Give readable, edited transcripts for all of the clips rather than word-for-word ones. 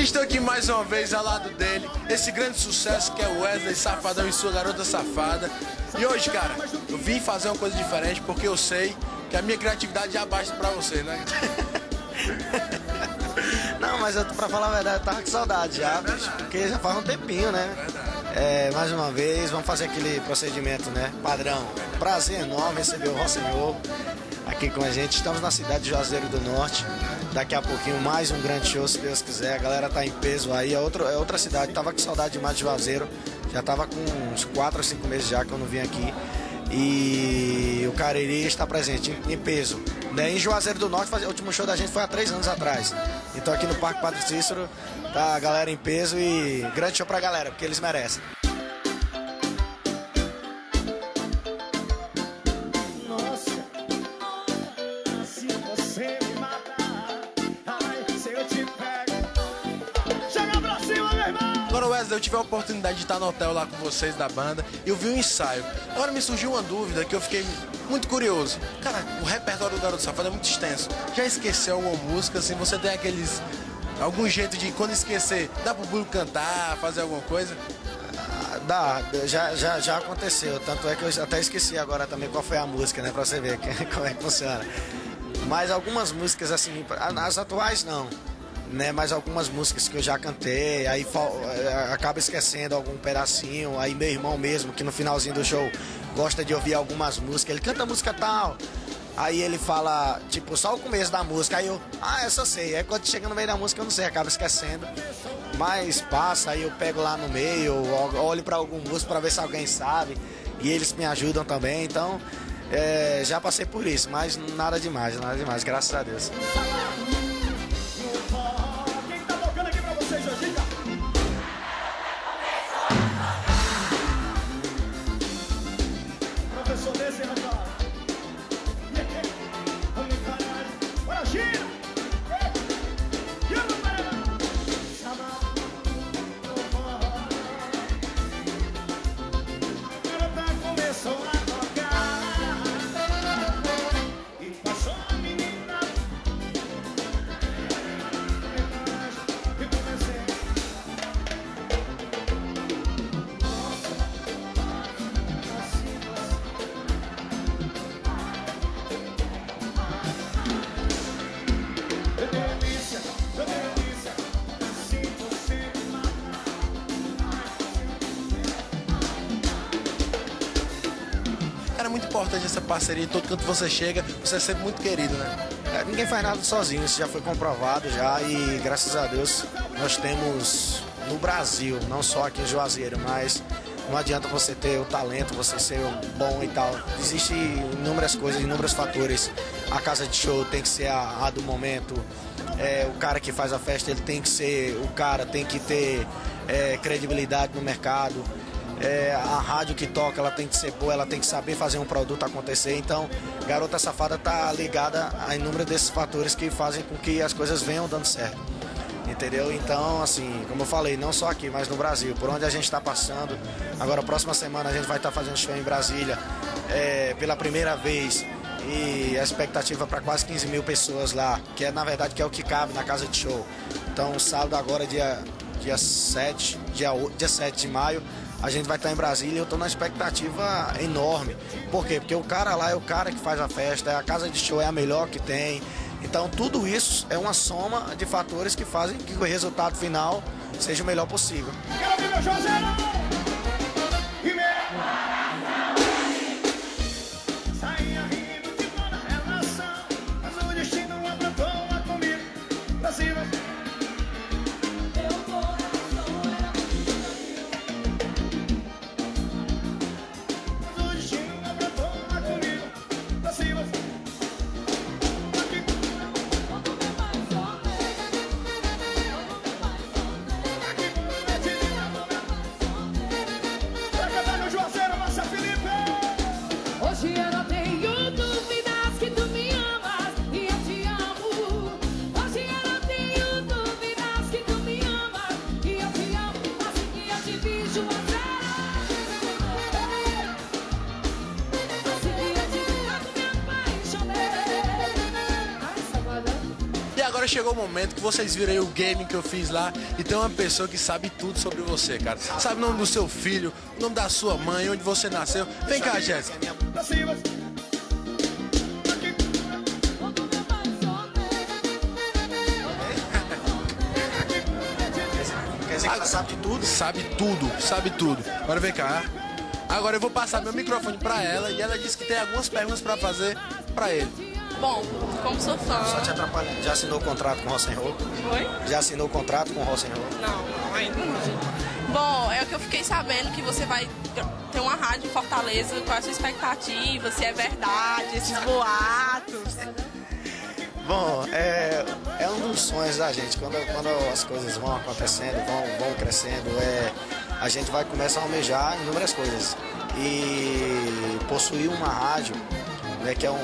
Estou aqui mais uma vez ao lado dele, esse grande sucesso que é o Wesley Safadão e sua garota safada. E hoje, cara, eu vim fazer uma coisa diferente porque eu sei que a minha criatividade já basta pra você, né? Não, mas pra falar a verdade, eu tava com saudade já, bicho, porque já faz um tempinho, né? Mais uma vez, vamos fazer aquele procedimento, né? Padrão. Prazer enorme receber o Rossignol aqui com a gente. Estamos na cidade de Juazeiro do Norte. Daqui a pouquinho mais um grande show, se Deus quiser. A galera tá em peso aí. É outra cidade. Tava com saudade demais de Juazeiro. Já tava com uns 4 ou 5 meses já que eu não vim aqui. E o Cariri está presente em peso. Né? Em Juazeiro do Norte, o último show da gente foi há 3 anos atrás. Então aqui no Parque Padre Cícero tá a galera em peso e grande show pra galera, porque eles merecem. Agora, Wesley, eu tive a oportunidade de estar no hotel lá com vocês da banda e eu vi um ensaio. Agora me surgiu uma dúvida que eu fiquei muito curioso. Cara, o repertório do Garoto Safado é muito extenso. Já esqueceu alguma música, assim? Você tem algum jeito de, quando esquecer, dá pro público cantar, fazer alguma coisa? Já aconteceu. Tanto é que eu até esqueci agora também qual foi a música, né? Pra você ver como é que funciona. Mas algumas músicas, assim, as atuais não. Né, mas algumas músicas que eu já cantei, aí acaba esquecendo algum pedacinho. Aí meu irmão mesmo, que no finalzinho do show gosta de ouvir algumas músicas, ele canta música tal, aí ele fala, tipo, só o começo da música, aí eu, essa eu sei. Aí quando chega no meio da música eu não sei, acaba esquecendo. Mas passa, aí eu pego lá no meio, olho pra algum músico pra ver se alguém sabe, e eles me ajudam também. Então já passei por isso, mas nada demais, graças a Deus. É muito importante essa parceria, todo canto que você chega, você é sempre muito querido, né? Ninguém faz nada sozinho, isso já foi comprovado já, e graças a Deus nós temos no Brasil, não só aqui em Juazeiro, mas não adianta você ter o talento, você ser bom e tal. Existem inúmeras coisas, inúmeros fatores. A casa de show tem que ser a do momento, o cara que faz a festa, ele tem que ser o cara, tem que ter credibilidade no mercado. A rádio que toca, ela tem que ser boa, ela tem que saber fazer um produto acontecer. Então, Garota Safada tá ligada a inúmeros desses fatores que fazem com que as coisas venham dando certo. Entendeu? Então, assim, como eu falei, não só aqui, mas no Brasil, por onde a gente está passando. Agora, próxima semana, a gente vai estar fazendo show em Brasília pela primeira vez. E a expectativa para quase 15 mil pessoas lá, que na verdade é o que cabe na casa de show. Então, sábado agora, dia 7 de maio, a gente vai estar em Brasília e eu estou numa expectativa enorme. Por quê? Porque o cara lá é o cara que faz a festa, a casa de show é a melhor que tem. Então tudo isso é uma soma de fatores que fazem que o resultado final seja o melhor possível. agora chegou o momento que vocês viram aí o game que eu fiz lá e tem uma pessoa que sabe tudo sobre você, cara. Sabe o nome do seu filho, o nome da sua mãe, onde você nasceu. Vem cá, Jéssica. Quer dizer que ela sabe de tudo? Sabe tudo. Agora vem cá. Agora eu vou passar meu microfone pra ela e ela disse que tem algumas perguntas pra fazer pra ele. Bom, como sou fã... Só te atrapalhando. Já assinou o contrato com o Rock'n'Roll? Oi? Já assinou o contrato com o Rock'n'Roll? Não, ainda não. Bom, é o que eu fiquei sabendo, que você vai ter uma rádio em Fortaleza. Qual é a sua expectativa? Se é verdade, esses boatos? Bom, é um dos sonhos da gente. Quando as coisas vão acontecendo, vão crescendo, a gente vai começar a almejar inúmeras coisas. E possuir uma rádio, né, que é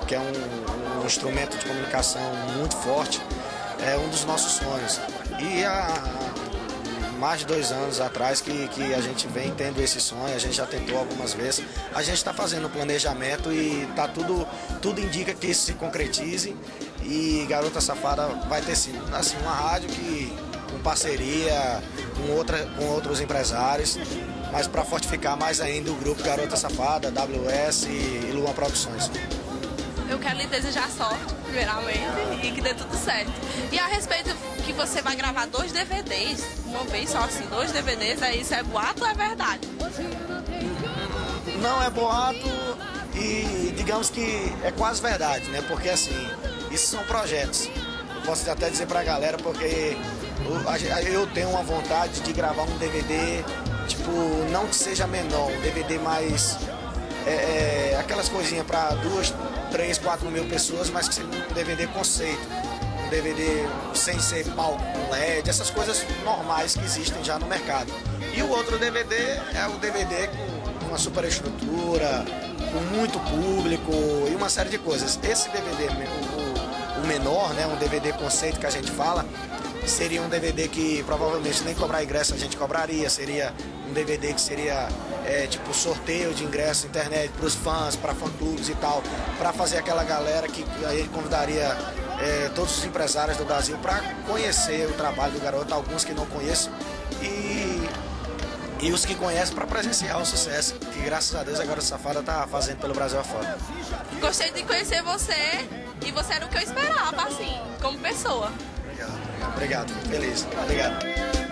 um instrumento de comunicação muito forte, é um dos nossos sonhos. E há mais de 2 anos atrás que a gente vem tendo esse sonho, a gente já tentou algumas vezes, a gente está fazendo um planejamento e tá tudo indica que isso se concretize e Garota Safada vai ter sido assim, uma rádio que com parceria com outros empresários, mas para fortificar mais ainda o grupo Garota Safada, WS e Luan Produções. Eu quero lhe desejar sorte, primeiramente, e que dê tudo certo. E a respeito que você vai gravar 2 DVDs, uma vez só assim, 2 DVDs, isso é boato ou é verdade? Não é boato e digamos que é quase verdade, né? Porque assim, isso são projetos. Eu posso até dizer pra galera, porque eu tenho uma vontade de gravar um DVD, tipo, não que seja menor, um DVD mais... aquelas coisinhas para 2, 3, 4 mil pessoas, mas que seja um DVD conceito, um DVD sem ser palco com LED, essas coisas normais que existem já no mercado. E o outro DVD é o DVD com uma superestrutura, com muito público e uma série de coisas. Esse DVD, o menor, né, um DVD conceito que a gente fala, seria um DVD que provavelmente nem cobrar ingresso a gente cobraria, seria um DVD que seria tipo sorteio de ingresso na internet para os fãs, para fã-clubes e tal, para fazer aquela galera que aí convidaria todos os empresários do Brasil para conhecer o trabalho do garoto, alguns que não conhecem e os que conhecem para presenciar o sucesso que graças a Deus a Garota Safada está fazendo pelo Brasil afora. Gostei de conhecer você e você era o que eu esperava, assim, como pessoa. Obrigado, feliz. Obrigado.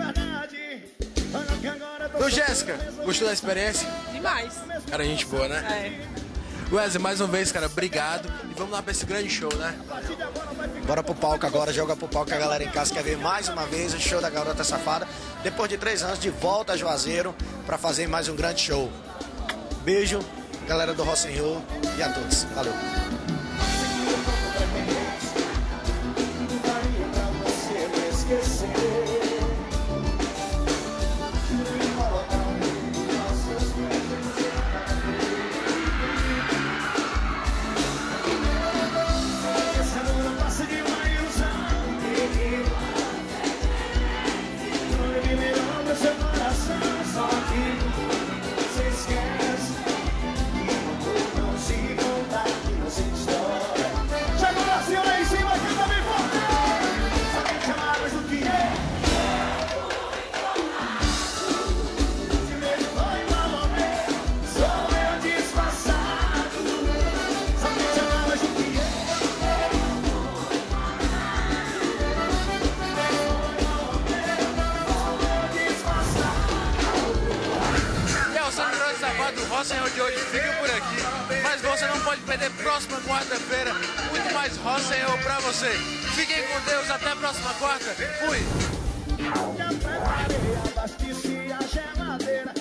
Ô, Jéssica, gostou da experiência? Demais. Cara, gente boa, né? Wesley, mais uma vez, cara, obrigado. E vamos lá pra esse grande show, né? Bora pro palco agora, joga pro palco que a galera em casa quer ver mais uma vez o show da Garota Safada. Depois de 3 anos, de volta a Juazeiro pra fazer mais um grande show. Beijo, galera do Rock'n'Roll e a todos. Valeu. Do Rock'n'Roll de hoje fica por aqui, mas você não pode perder próxima quarta-feira muito mais Rock'n'Roll pra você. Fiquem com Deus, até a próxima quarta. Fui!